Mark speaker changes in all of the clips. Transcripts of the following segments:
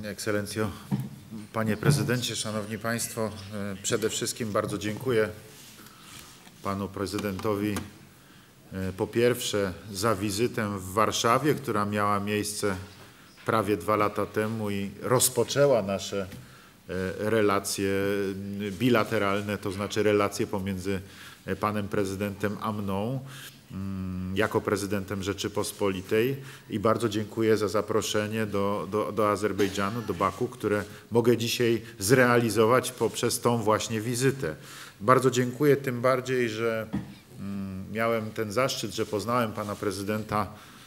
Speaker 1: Ekscelencjo, Panie Prezydencie, Szanowni Państwo, przede wszystkim bardzo dziękuję Panu Prezydentowi po pierwsze za wizytę w Warszawie, która miała miejsce prawie 2 lata temu i rozpoczęła nasze relacje bilateralne, to znaczy relacje pomiędzy Panem Prezydentem a mną jako prezydentem Rzeczypospolitej i bardzo dziękuję za zaproszenie do Azerbejdżanu, do Baku, które mogę dzisiaj zrealizować poprzez tą właśnie wizytę. Bardzo dziękuję tym bardziej, że miałem ten zaszczyt, że poznałem Pana Prezydenta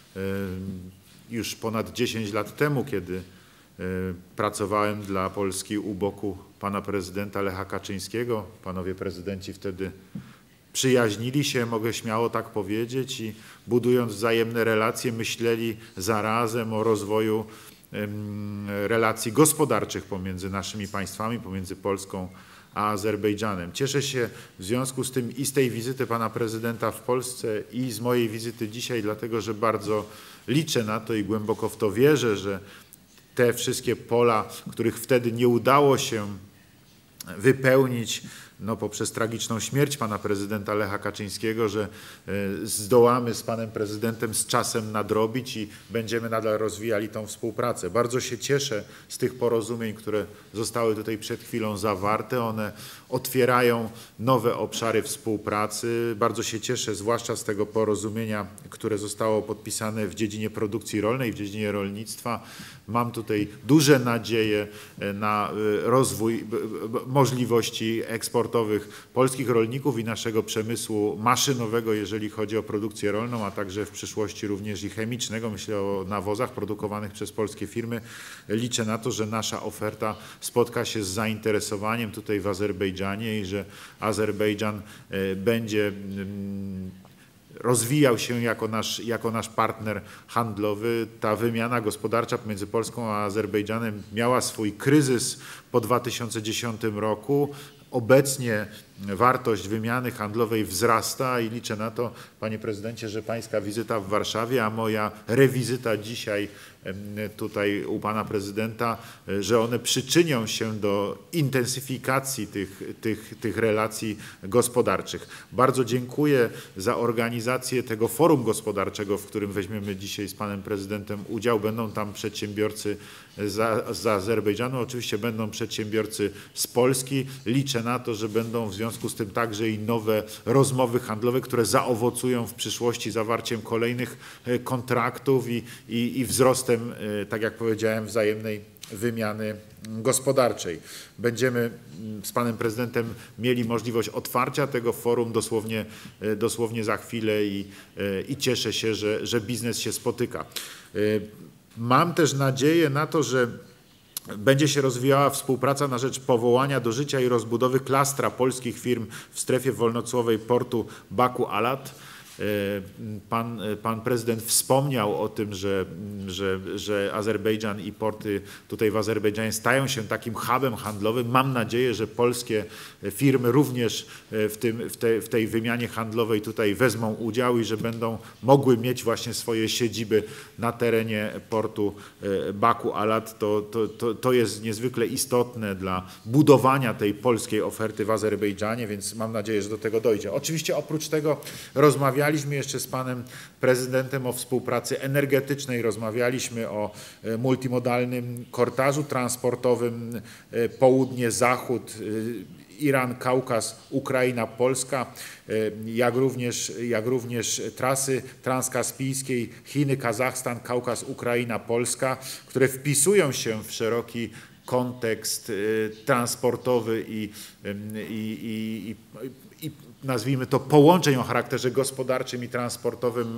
Speaker 1: już ponad 10 lat temu, kiedy pracowałem dla Polski u boku Pana Prezydenta Lecha Kaczyńskiego. Panowie prezydenci wtedy przyjaźnili się, mogę śmiało tak powiedzieć, i budując wzajemne relacje myśleli zarazem o rozwoju relacji gospodarczych pomiędzy naszymi państwami, pomiędzy Polską a Azerbejdżanem. Cieszę się w związku z tym i z tej wizyty Pana Prezydenta w Polsce i z mojej wizyty dzisiaj, dlatego że bardzo liczę na to i głęboko w to wierzę, że te wszystkie pola, których wtedy nie udało się wypełnić poprzez tragiczną śmierć Pana Prezydenta Lecha Kaczyńskiego, że zdołamy z Panem Prezydentem z czasem nadrobić i będziemy nadal rozwijali tą współpracę. Bardzo się cieszę z tych porozumień, które zostały tutaj przed chwilą zawarte. One otwierają nowe obszary współpracy. Bardzo się cieszę zwłaszcza z tego porozumienia, które zostało podpisane w dziedzinie produkcji rolnej, w dziedzinie rolnictwa. Mam tutaj duże nadzieje na rozwój możliwości eksportowych polskich rolników i naszego przemysłu maszynowego, jeżeli chodzi o produkcję rolną, a także w przyszłości również i chemicznego. Myślę o nawozach produkowanych przez polskie firmy. Liczę na to, że nasza oferta spotka się z zainteresowaniem tutaj w Azerbejdżanie i że Azerbejdżan będzie rozwijał się jako nasz partner handlowy. Ta wymiana gospodarcza pomiędzy Polską a Azerbejdżanem miała swój kryzys po 2010 roku. Obecnie wartość wymiany handlowej wzrasta i liczę na to, Panie Prezydencie, że Pańska wizyta w Warszawie, a moja rewizyta dzisiaj tutaj u Pana Prezydenta, że one przyczynią się do intensyfikacji tych relacji gospodarczych. Bardzo dziękuję za organizację tego forum gospodarczego, w którym weźmiemy dzisiaj z Panem Prezydentem udział. Będą tam przedsiębiorcy z Azerbejdżanu, oczywiście będą przedsiębiorcy z Polski. Liczę na to, że będą w związku z tym także i nowe rozmowy handlowe, które zaowocują w przyszłości zawarciem kolejnych kontraktów i wzrostem, tak jak powiedziałem, wzajemnej wymiany gospodarczej. Będziemy z Panem Prezydentem mieli możliwość otwarcia tego forum dosłownie za chwilę i cieszę się, że biznes się spotyka. Mam też nadzieję na to, że będzie się rozwijała współpraca na rzecz powołania do życia i rozbudowy klastra polskich firm w strefie wolnocłowej portu Baku-Alat. Pan prezydent wspomniał o tym, że Azerbejdżan i porty tutaj w Azerbejdżanie stają się takim hubem handlowym. Mam nadzieję, że polskie firmy również w tej wymianie handlowej tutaj wezmą udział i że będą mogły mieć właśnie swoje siedziby na terenie portu Baku-Alat. To jest niezwykle istotne dla budowania tej polskiej oferty w Azerbejdżanie, więc mam nadzieję, że do tego dojdzie. Oczywiście oprócz tego rozmawialiśmy jeszcze z Panem Prezydentem o współpracy energetycznej, rozmawialiśmy o multimodalnym korytarzu transportowym południe-zachód, Iran, Kaukaz, Ukraina, Polska, jak również trasy transkaspijskiej, Chiny, Kazachstan, Kaukaz, Ukraina, Polska, które wpisują się w szeroki kontekst transportowy i nazwijmy to połączeń o charakterze gospodarczym i transportowym,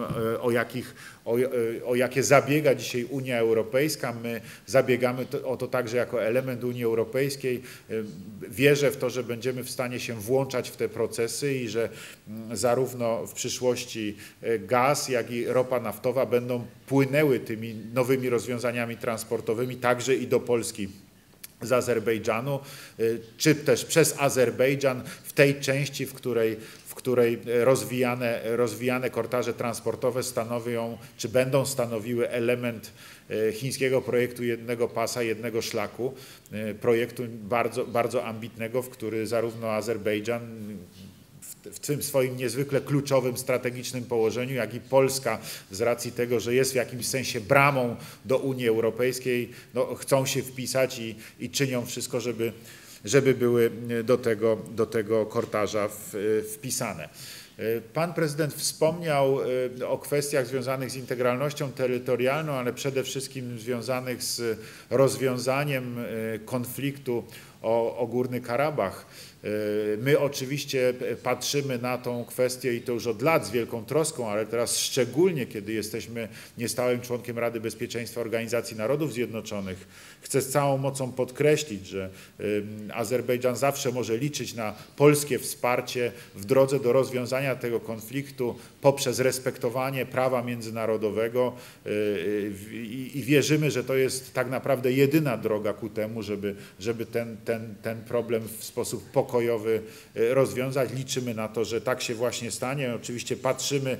Speaker 1: o jakie zabiega dzisiaj Unia Europejska. My zabiegamy o to także jako element Unii Europejskiej. Wierzę w to, że będziemy w stanie się włączać w te procesy i że zarówno w przyszłości gaz, jak i ropa naftowa będą płynęły tymi nowymi rozwiązaniami transportowymi także i do Polski z Azerbejdżanu, czy też przez Azerbejdżan w tej części, w której rozwijane korytarze transportowe stanowią, czy będą stanowiły element chińskiego projektu jednego pasa, jednego szlaku, projektu bardzo, bardzo ambitnego, w który zarówno Azerbejdżan w tym swoim niezwykle kluczowym, strategicznym położeniu, jak i Polska z racji tego, że jest w jakimś sensie bramą do Unii Europejskiej, no, chcą się wpisać i czynią wszystko, żeby były do tego korytarza wpisane. Pan prezydent wspomniał o kwestiach związanych z integralnością terytorialną, ale przede wszystkim związanych z rozwiązaniem konfliktu o Górny Karabach. My oczywiście patrzymy na tą kwestię i to już od lat z wielką troską, ale teraz szczególnie, kiedy jesteśmy niestałym członkiem Rady Bezpieczeństwa Organizacji Narodów Zjednoczonych, chcę z całą mocą podkreślić, że Azerbejdżan zawsze może liczyć na polskie wsparcie w drodze do rozwiązania tego konfliktu poprzez respektowanie prawa międzynarodowego i wierzymy, że to jest tak naprawdę jedyna droga ku temu, żeby ten problem w sposób pokojowy rozwiązać. Liczymy na to, że tak się właśnie stanie. Oczywiście patrzymy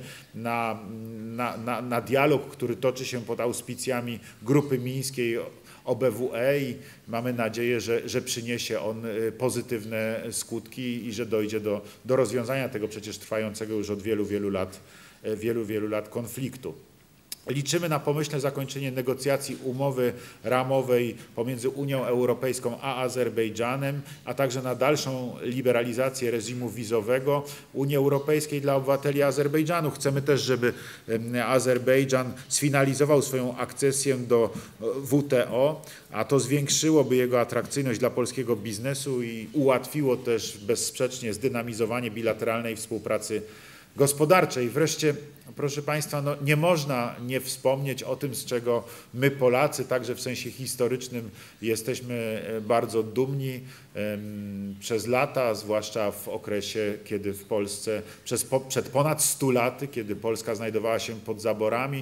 Speaker 1: na dialog, który toczy się pod auspicjami Grupy Mińskiej OBWE i mamy nadzieję, że przyniesie on pozytywne skutki i że dojdzie do rozwiązania tego przecież trwającego już od wielu lat konfliktu. Liczymy na pomyślne zakończenie negocjacji umowy ramowej pomiędzy Unią Europejską a Azerbejdżanem, a także na dalszą liberalizację reżimu wizowego Unii Europejskiej dla obywateli Azerbejdżanu. Chcemy też, żeby Azerbejdżan sfinalizował swoją akcesję do WTO, a to zwiększyłoby jego atrakcyjność dla polskiego biznesu i ułatwiło też bezsprzecznie zdynamizowanie bilateralnej współpracy gospodarczej. Wreszcie, proszę Państwa, no nie można nie wspomnieć o tym, z czego my Polacy, także w sensie historycznym, jesteśmy bardzo dumni. Przez lata, zwłaszcza w okresie, kiedy w Polsce, przed ponad 100 laty, kiedy Polska znajdowała się pod zaborami,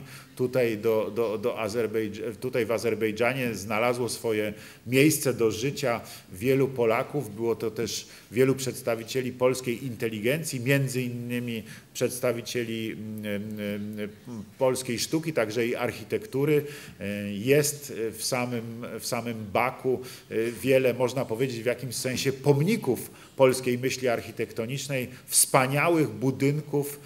Speaker 1: tutaj w Azerbejdżanie znalazło swoje miejsce do życia wielu Polaków. Było to też wielu przedstawicieli polskiej inteligencji, między innymi przedstawicieli polskiej sztuki, także i architektury. Jest w samym Baku wiele, można powiedzieć, w jakimś sensie pomników polskiej myśli architektonicznej, wspaniałych budynków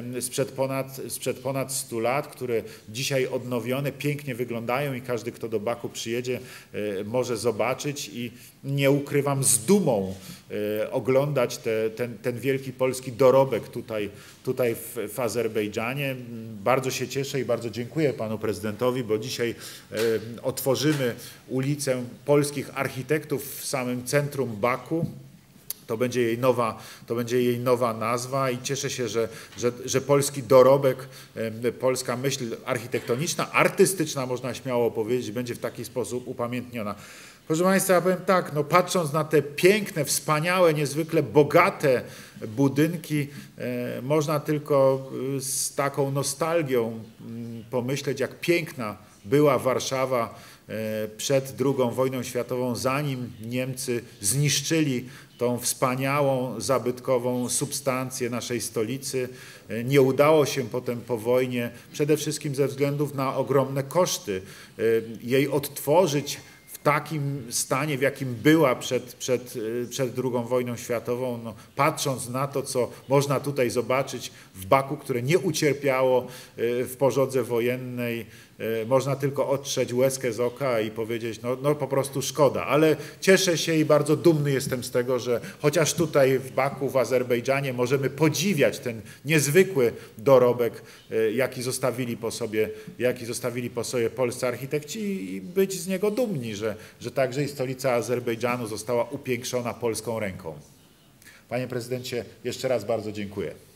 Speaker 1: sprzed ponad 100 lat, które dzisiaj odnowione, pięknie wyglądają i każdy, kto do Baku przyjedzie, może zobaczyć i nie ukrywam, z dumą oglądać ten wielki polski dorobek tutaj w Azerbejdżanie. Bardzo się cieszę i bardzo dziękuję panu prezydentowi, bo dzisiaj otworzymy ulicę polskich architektów w samym centrum Baku. To będzie jej nowa nazwa i cieszę się, że polski dorobek, polska myśl architektoniczna, artystyczna, można śmiało powiedzieć, będzie w taki sposób upamiętniona. Proszę Państwa, ja powiem tak, no patrząc na te piękne, wspaniałe, niezwykle bogate budynki, można tylko z taką nostalgią pomyśleć, jak piękna była Warszawa przed II wojną światową, zanim Niemcy zniszczyli tą wspaniałą, zabytkową substancję naszej stolicy. Nie udało się potem po wojnie, przede wszystkim ze względów na ogromne koszty, jej odtworzyć w takim stanie, w jakim była przed II wojną światową. No, patrząc na to, co można tutaj zobaczyć w Baku, które nie ucierpiało w pożodze wojennej, można tylko otrzeć łezkę z oka i powiedzieć, no po prostu szkoda, ale cieszę się i bardzo dumny jestem z tego, że chociaż tutaj w Baku, w Azerbejdżanie możemy podziwiać ten niezwykły dorobek, jaki zostawili po sobie polscy architekci i być z niego dumni, że także i stolica Azerbejdżanu została upiększona polską ręką. Panie prezydencie, jeszcze raz bardzo dziękuję.